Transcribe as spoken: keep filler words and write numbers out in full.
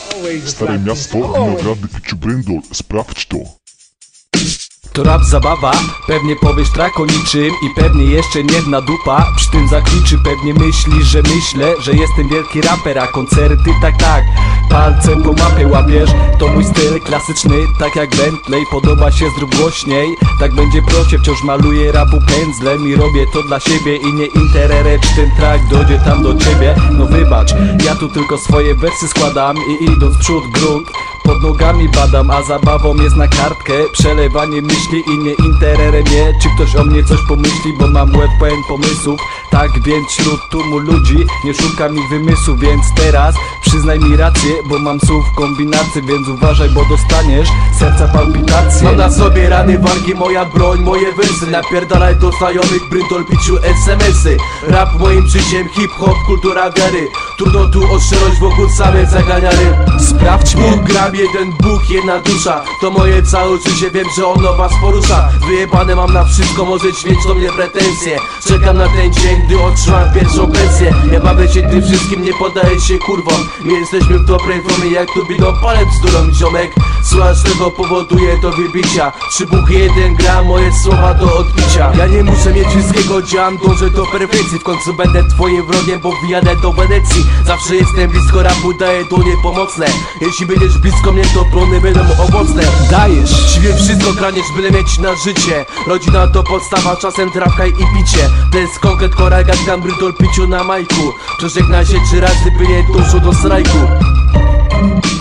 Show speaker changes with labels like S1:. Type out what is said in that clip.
S1: Stare miasto, Winogrady, Kiciu Bryndol, sprawdź to.
S2: To rap zabawa, pewnie powiesz track o niczym i pewnie jeszcze nie jedna dupa przy tym zakliczy. Pewnie myślisz, że myślę, że jestem wielki raper, a koncerty tak tak palcem po mapie łapiesz. To mój styl klasyczny, tak jak Bentley, podoba się zrób głośniej. Tak będzie procie, wciąż maluję rapu pędzlem i robię to dla siebie i nie interere, czy ten track dojdzie tam do ciebie. No wybacz, ja tu tylko swoje wersy składam i idąc przód grunt pod nogami badam, a zabawą jest na kartkę przelewanie myśli i nie interere mnie, czy ktoś o mnie coś pomyśli, bo mam łeb pełen pomysłów. Tak więc wśród tłumu ludzi nie szukam ich wymysłu, więc teraz przyznaj mi rację, bo mam słów kombinację, więc uważaj, bo dostaniesz serca palpitacje.
S3: Mam na sobie rany, walki, moja broń, moje wersy. Napierdalaj do znajomych, Bryndol, Piciu, es em esy. Rap moim życiem, hip-hop, kultura wiary. Trudno tu o szczerość, wokół same zaganiary.
S2: Sprawdź mnie.
S3: Bóg, gram, jeden Bóg, jedna dusza. To moje całe życie, wiem, że ono was porusza. Wyjebane mam na wszystko, możesz mieć do mnie pretensje. Czekam na ten dzień, gdy otrzymam pierwszą pensję. Ja bawię się tym wszystkim, nie poddaję się kurwom. My jesteśmy w dobrej formie, jak tu bidą palem bzdurą, ziomek. Słuchasz tego, powoduje to wybicia. Trzy buchy, jeden gram, moje słowa do odbicia. Ja nie muszę mieć wszystkiego, działam, dążę do perfekcji. W końcu będę twoim wrogiem, bo wyjadę do Wenecji. Zawsze jestem blisko rapu, daję dłonie pomocne. Jeśli będziesz blisko mnie, to plony będą owocne.
S2: Dajesz
S3: Siebie wszystko kraniesz, byle mieć na życie. Rodzina to podstawa, czasem trawka i picie. To jest konkret, koragat, Bryndol, Piciu na majku. Przeżegnaj się trzy razy, by nie doszło do strajku.